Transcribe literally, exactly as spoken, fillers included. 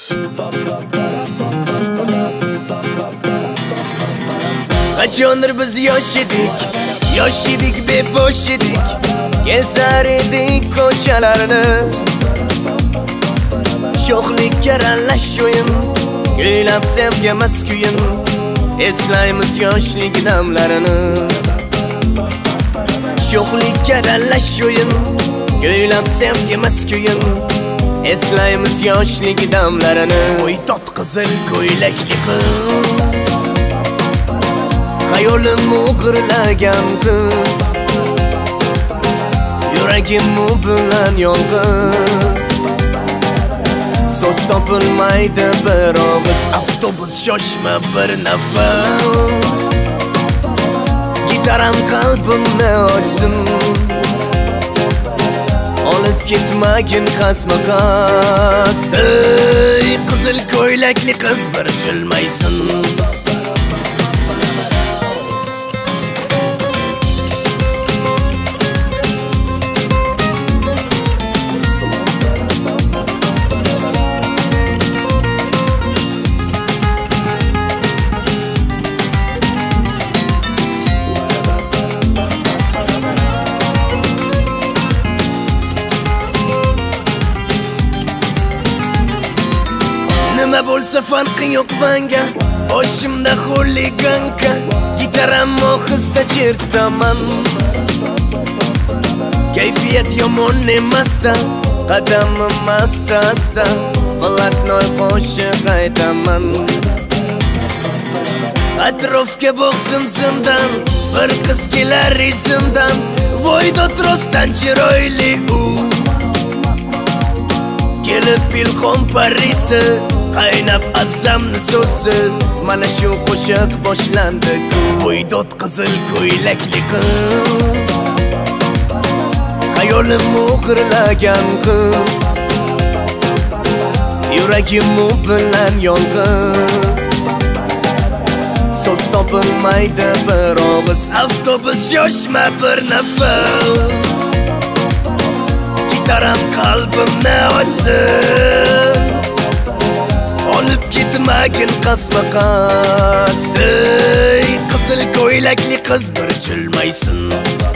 Qachondir biz yosh edik, yosh edik, bebosh edik, gezar edik ko'chalarni. Sho'xlikka aralash o'yin, kuylab sevgamas kuyin, eslaymiz yoshlik damlarini. Sho'xlikka aralash o'yin, kuylab sevgamas kuyin, eslaymiz yoshlik damlarini. Voy tot qizil ko'ylakli qiz, xayolim o'g'irlagan qiz, yuragim bilan yolg'iz. So'z topilmaydi bir og'iz, avtobus shoshma bir nafas, gitaram qalbimni ochsin. Olib ketmagin qasma-qas, ey qizil ko'ylakli qiz bir jilmaysin. Nima bo'lsa farqi yo'q menga, boshimda xuliganka, gitaram ohista chertaman. Kayfiyat yomon emasda, qadamim asta-asta, Balatnoy qo'shiq aytaman. Atrofga boqdim zimdan, bir qiz kelar izimdan, voy dod rostdan chiroyli u. Kelib ilhom parisi, qaynab azamni so'zi, mana shu qo'shiq boshlandi ku. Voy dod qizil ko'ylakli qiz, xayolim o'g'irlagan qiz, yuragim bilan yolg'iz. So'z topilmaydi bir og'iz, avtobus shoshma bir nafas, gitaram qalbimni ochsin. Olib ketmagin qasma-qas, ey qizil ko'ylakli qiz bir jilmaysin.